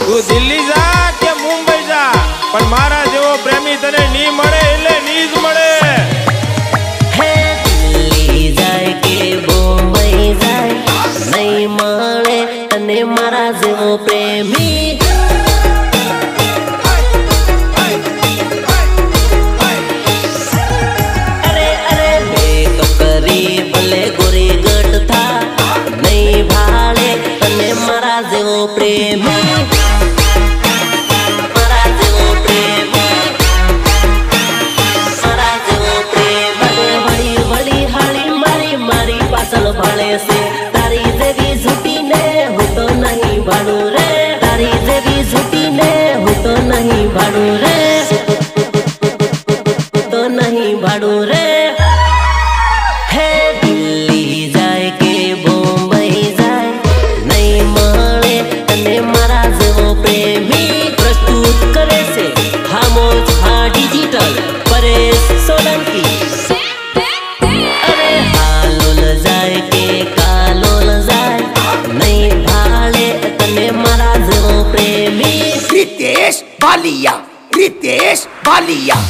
તું દિલ્હી જા કે મુંબઈ જા, પણ મારા જેવો પ્રેમી તને ની મળે એટલે ની જ મળે. હે દિલ્હી જાય કે મુંબઈ જાય, નહીં મળે તને મારા જેવો પ્રેમી. ભલે ગોરી ગઢ થા, નહીં ભાડે તને મારા જેવો પ્રેમી. મારા જેવો પ્રેમી, મારા જેવો પ્રેમી. વળી વળી હાળી મારી મારી પાછળ ભાળે છે, તારી જેવી ઝૂટીને હું તો નહીં ભાડું રે, તારી જેવી ઝૂટીને હું તો નહીં ભાડું રે, તો નહીં ભાડું રે. रितेश बालिया, रितेश बालिया.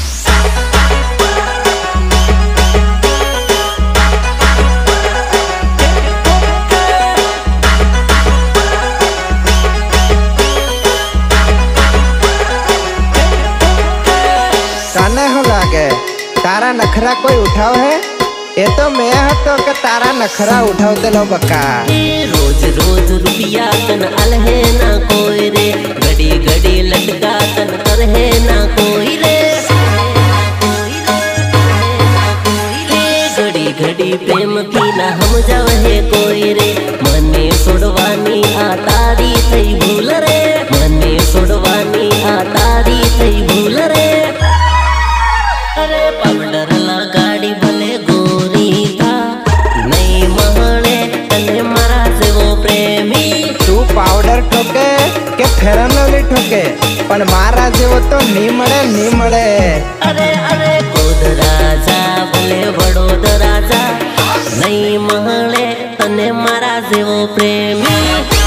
तने हो लागे तारा नखरा कोई उठाव है? ये तो मैं हतो के तारा नखरा उठाव देलो बका. रोज रोज रुपया तन अलहे ना कोई रे, घड़ी घड़ी लटका तन करहे ना कोई रे, घड़ी घड़ी प्रेम की ना हम जावे कोई रे. मने सोडवानी आ तारी थई भूल रे, मने सोडवानी आ तारी थई भूल रे. अरे पाउडर लगाड़ी भले गोरी था, नहीं महणे तने मारा जेवो प्रेमी. तू पाउडर ठोके के फेरन लवली ठोके, पण मारा जेवो तो नी मळे नी मळे. अरे अरे खुद राजा भले वडोदरा जा, नहीं महणे तने मारा जेवो प्रेमी.